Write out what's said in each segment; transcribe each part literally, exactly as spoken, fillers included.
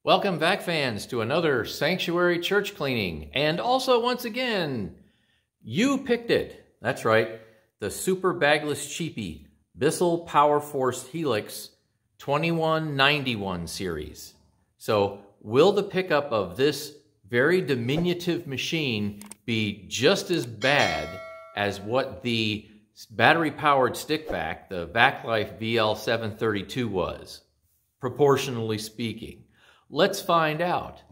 Welcome back, fans, to another sanctuary church cleaning. And also, once again, you picked it. That's right, the super bagless cheapie Bissell Powerforce Helix twenty-one ninety-one series. So will the pickup of this very diminutive machine be just as bad as what the battery-powered stickvac, the VacLife V L seven thirty-two was, proportionally speaking? Let's find out.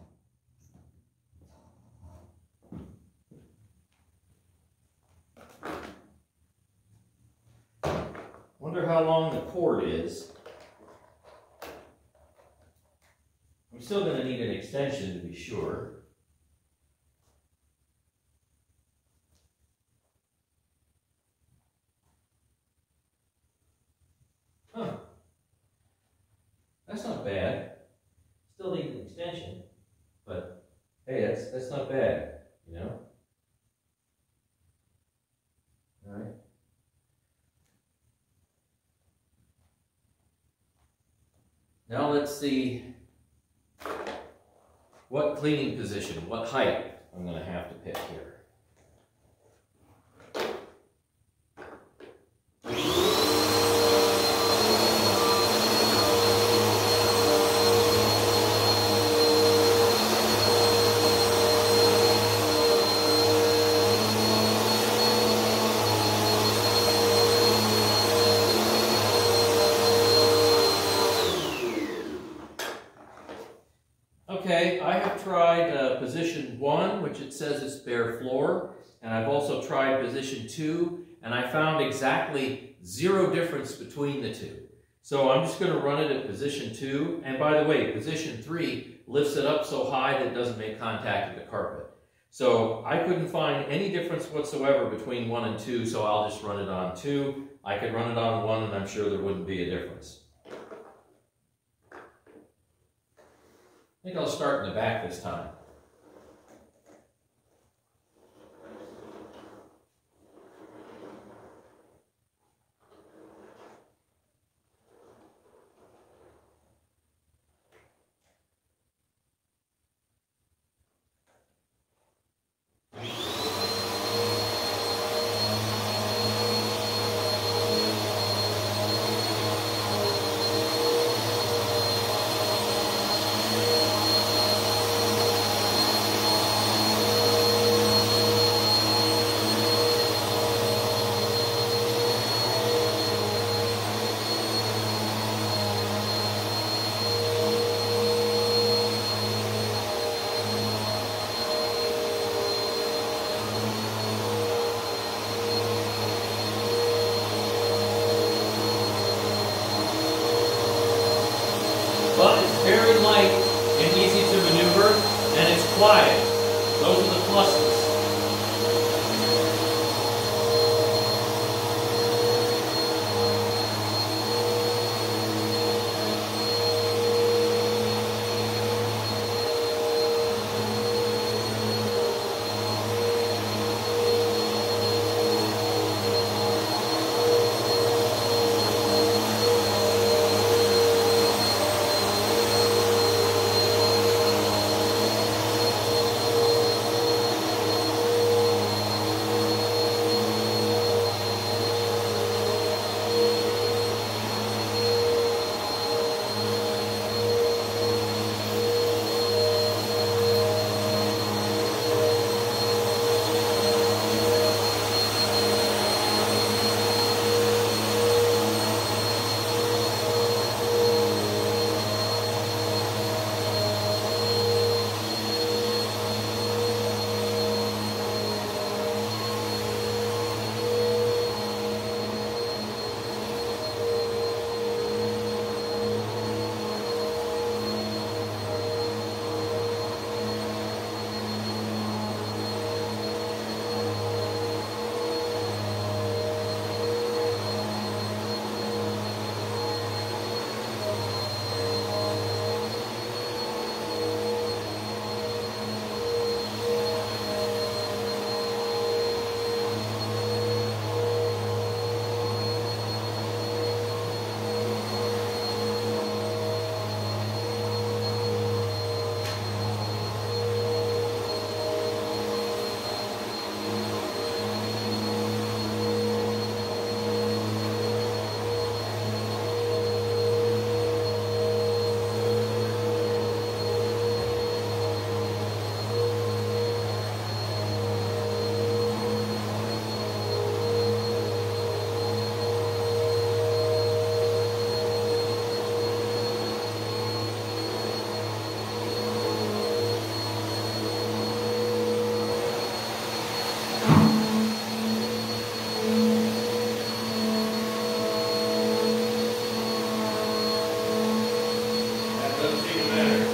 Wonder how long the cord is. I'm still going to need an extension to be sure. Huh. That's not bad. Still need an extension, but hey, that's that's not bad, you know? All right. Now let's see what cleaning position, what height I'm going to have to pick here. Okay, I have tried uh, position one, which it says is bare floor, and I've also tried position two, and I found exactly zero difference between the two. So I'm just going to run it at position two, and by the way, position three lifts it up so high that it doesn't make contact with the carpet. So I couldn't find any difference whatsoever between one and two, so I'll just run it on two. I could run it on one, and I'm sure there wouldn't be a difference. I think I'll start in the back this time. But it's very light and easy to maneuver, and it's quiet. Those are the pluses. Doesn't seem to matter.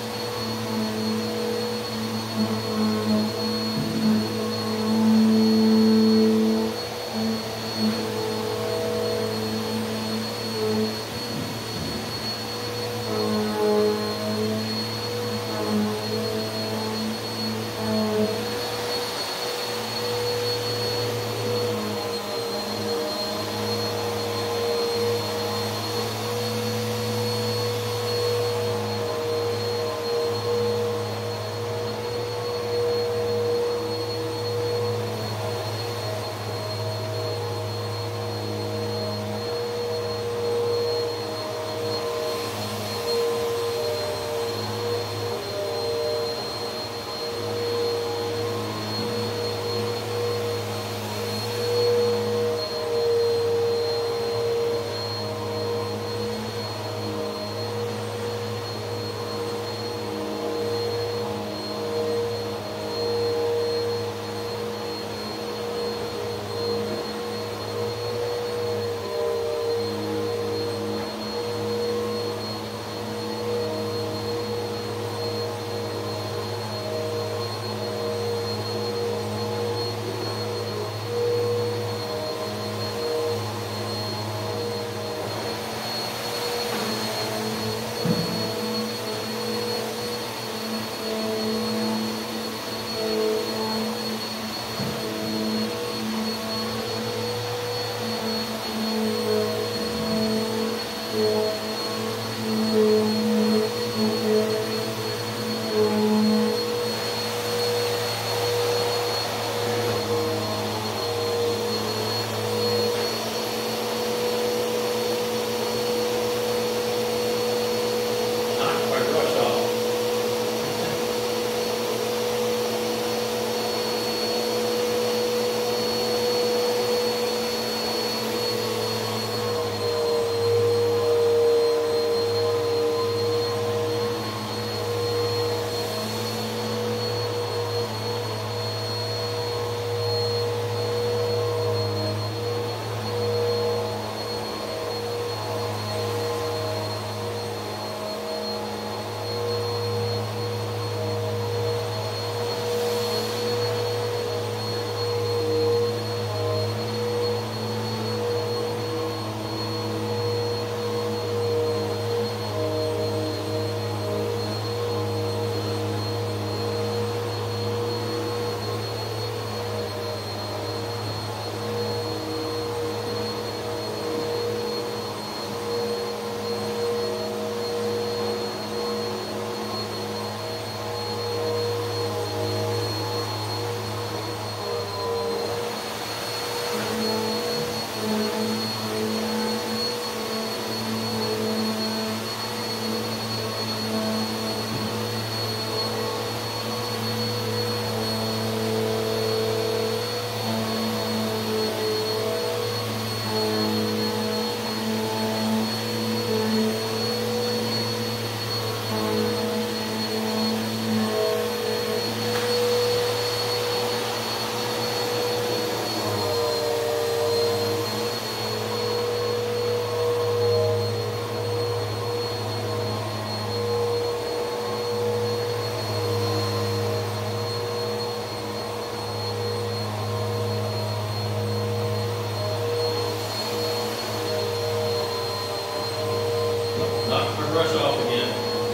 brush off again.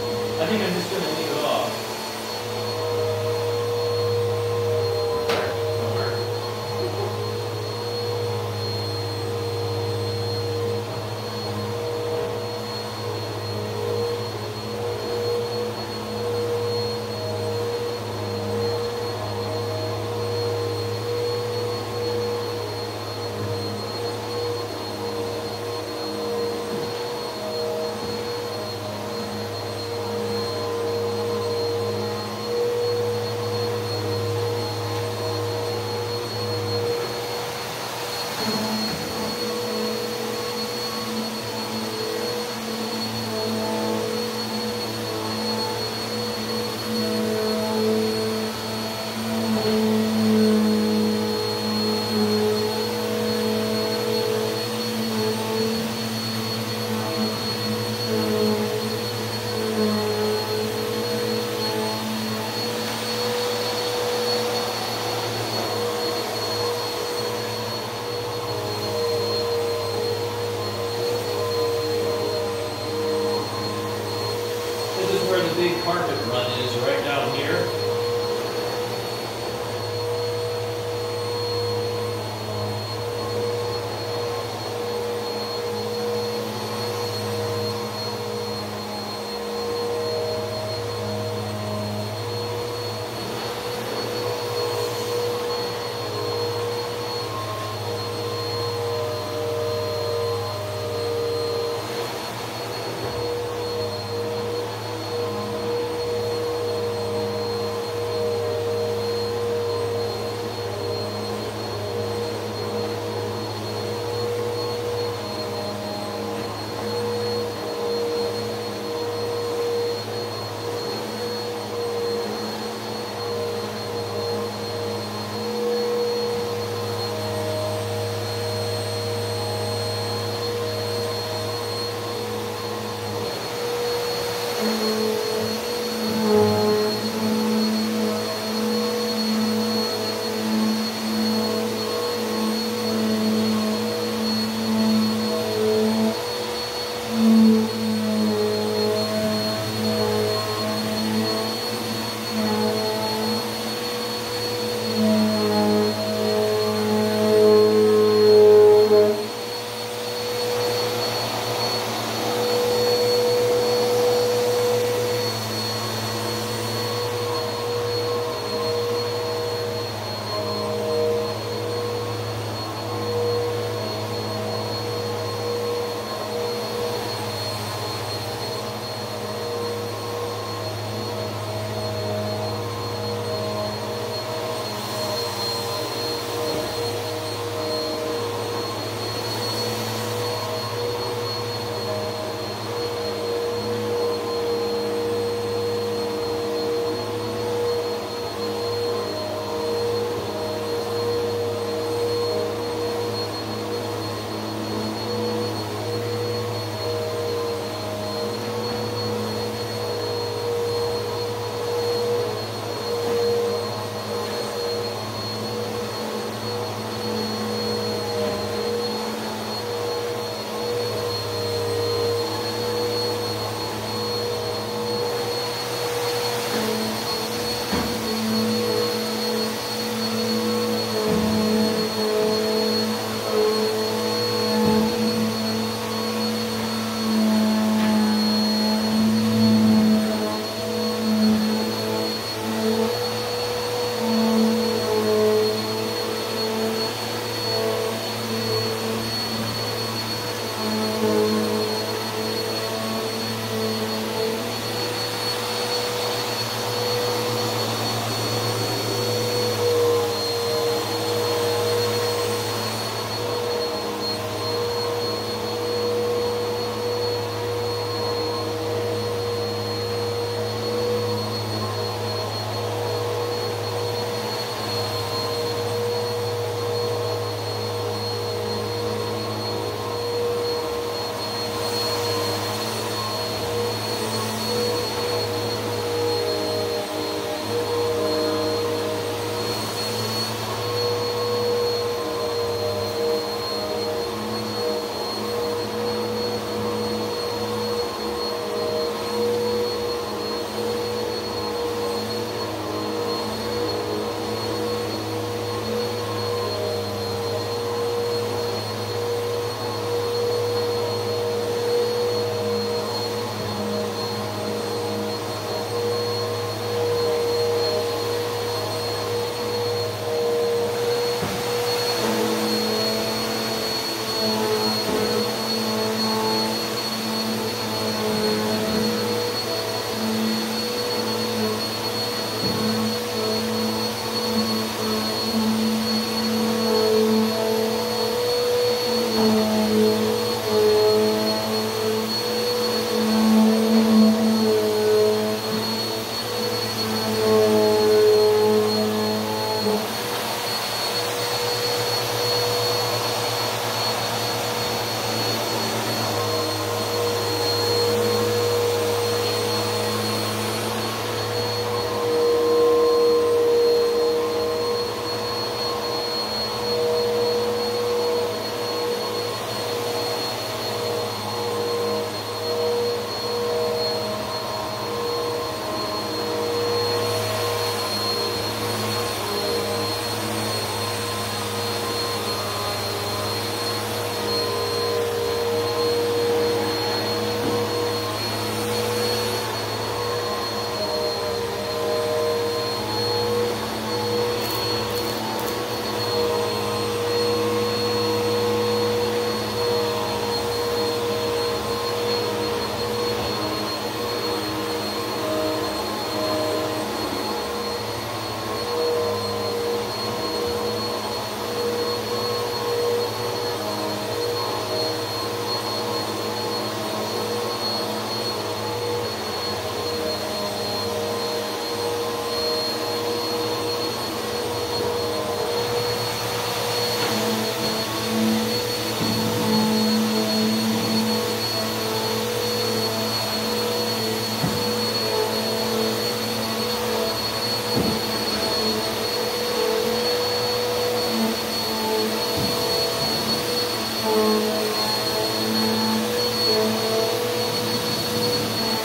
I think I'm just going to leave it off. big carpet run is right down here.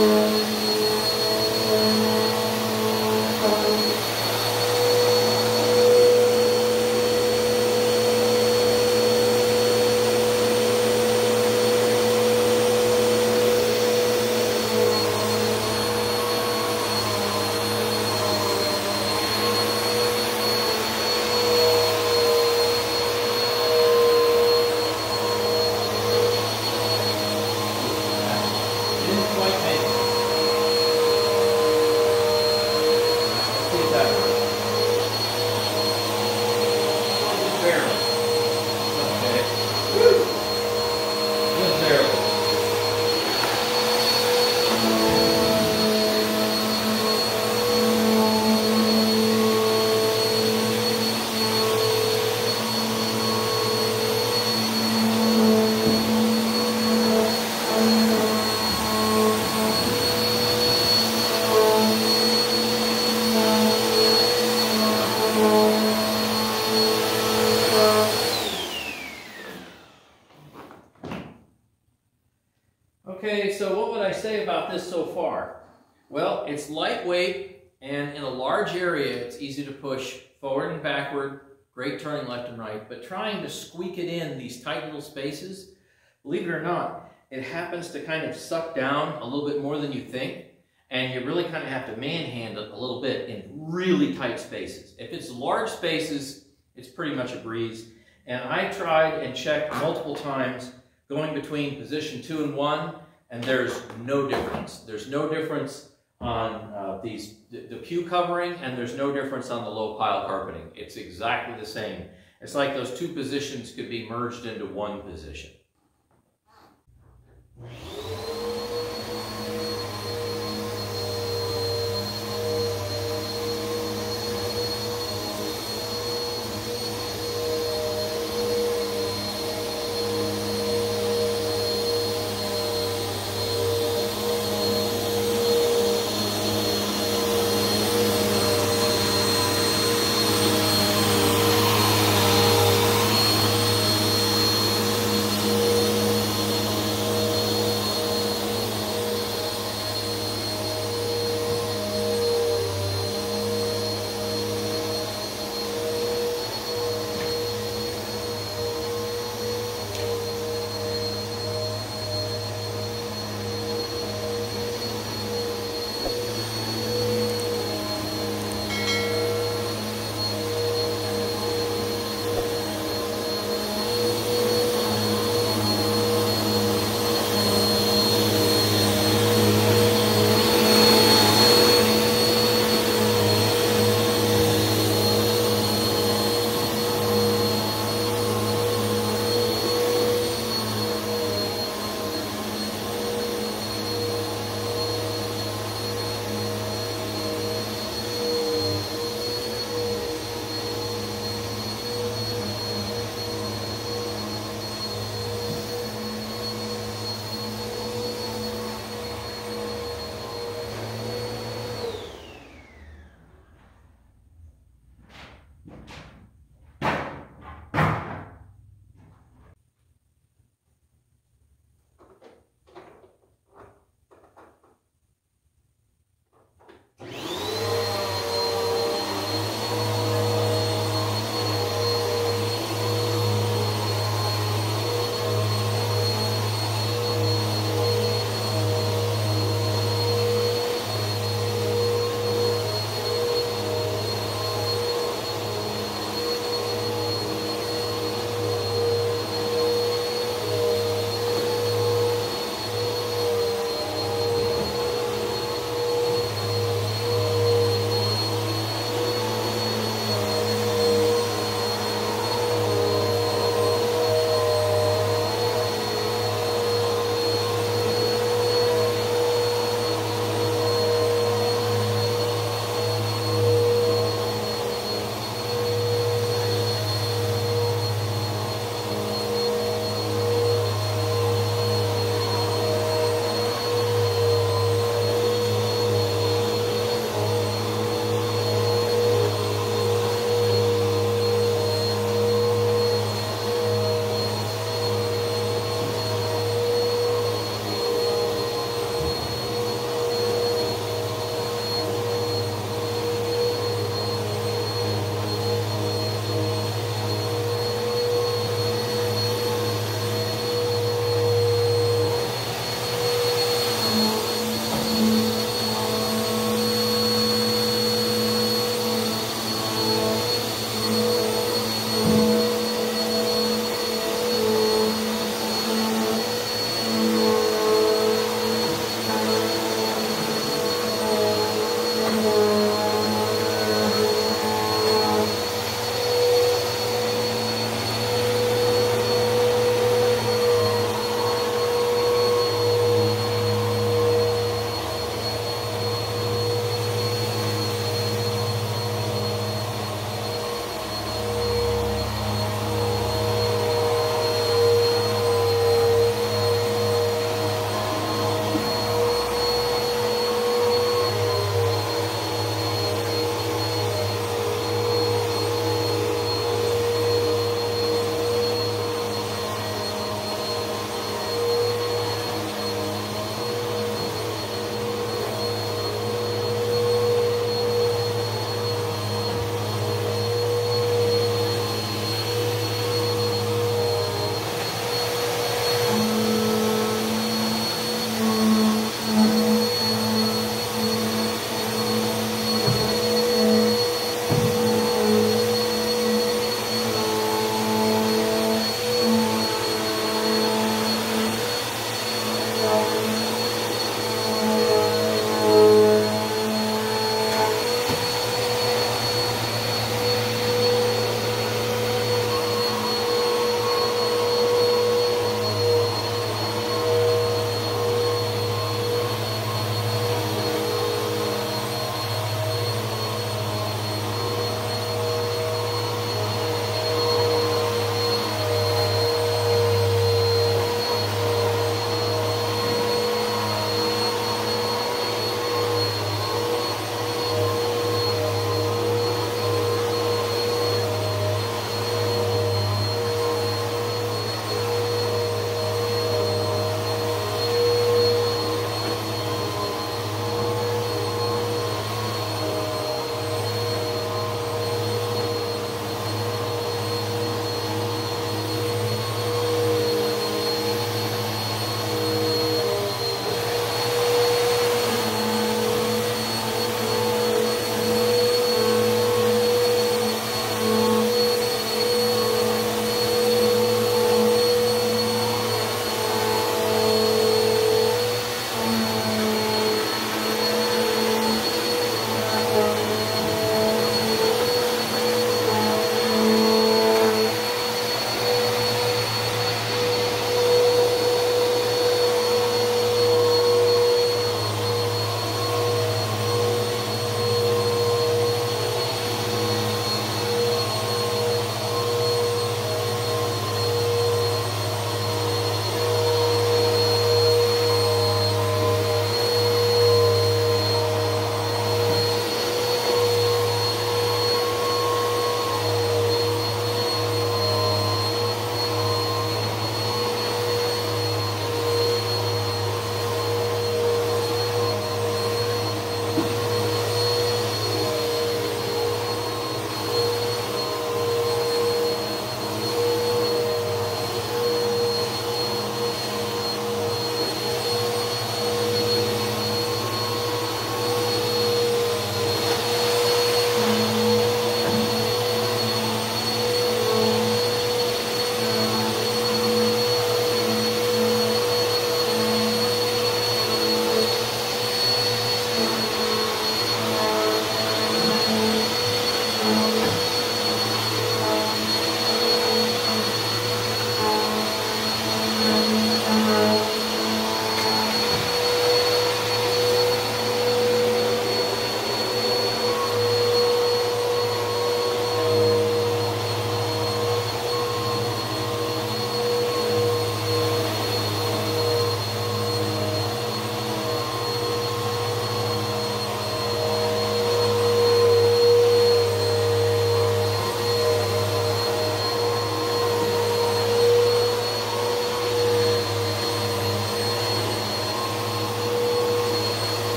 Okay, so what would I say about this so far? Well, it's lightweight, and in a large area, it's easy to push forward and backward, great turning left and right, but trying to squeak it in these tight little spaces, believe it or not, it happens to kind of suck down a little bit more than you think, and you really kind of have to manhandle it a little bit in really tight spaces. If it's large spaces, it's pretty much a breeze. And I tried and checked multiple times going between position two and one, and there's no difference. There's no difference on uh, these the, the pew covering, and there's no difference on the low pile carpeting. It's exactly the same. It's like those two positions could be merged into one position.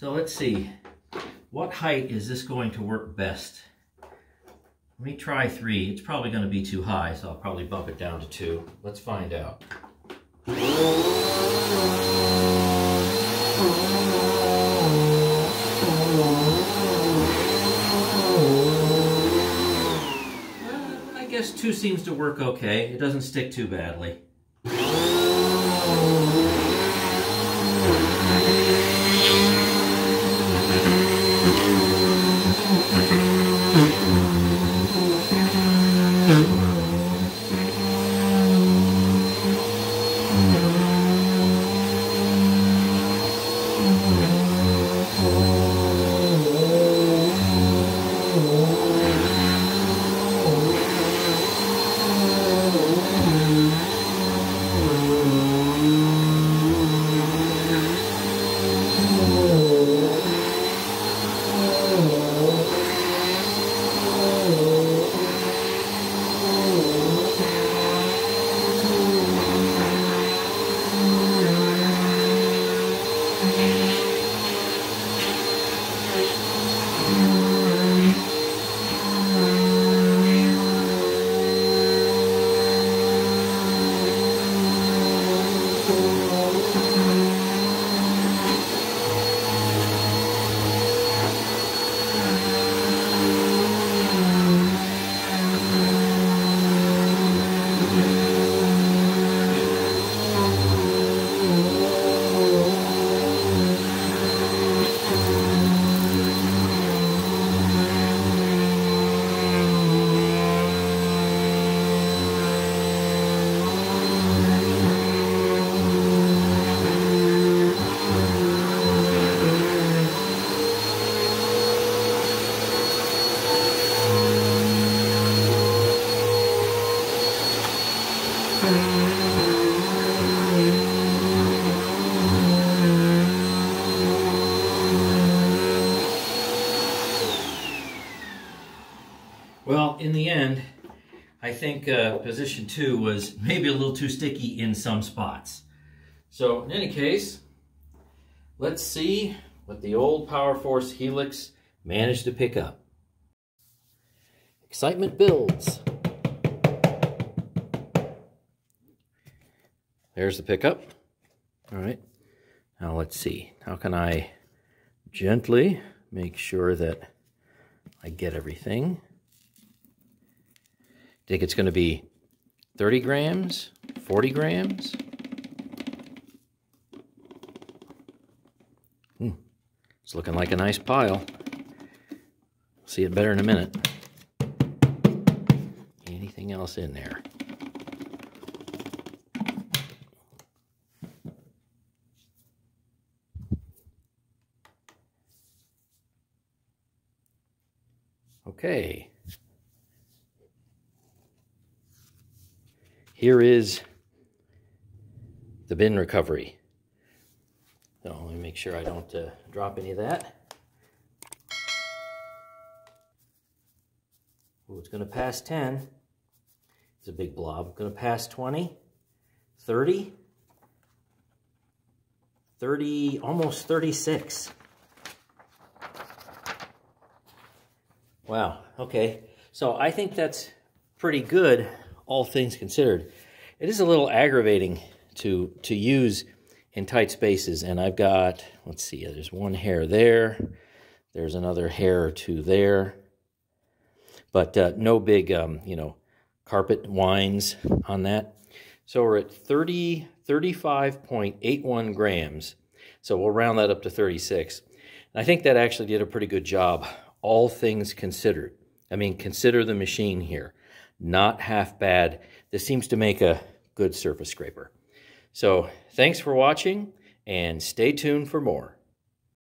So let's see, what height is this going to work best? Let me try three. It's probably going to be too high, so I'll probably bump it down to two. Let's find out. Uh, I guess two seems to work okay. It doesn't stick too badly. Well, in the end, I think uh, position two was maybe a little too sticky in some spots. So in any case, let's see what the old Powerforce Helix managed to pick up. Excitement builds. There's the pickup. All right, now let's see. How can I gently make sure that I get everything? Think it's going to be thirty grams, forty grams. Hmm. It's looking like a nice pile. See it better in a minute. Anything else in there? Okay. Here is the bin recovery. So let me make sure I don't uh, drop any of that. Ooh, it's going to pass ten. It's a big blob. Going to pass twenty, thirty, thirty, almost thirty-six. Wow, okay. So I think that's pretty good, all things considered. It is a little aggravating to to use in tight spaces, and I've got, let's see, there's one hair there, there's another hair or two there, but uh, no big, um, you know, carpet winds on that. So we're at thirty, thirty-five point eight one grams, so we'll round that up to thirty-six. And I think that actually did a pretty good job, all things considered. I mean, consider the machine here. Not half bad. This seems to make a good surface scraper. So thanks for watching, and stay tuned for more.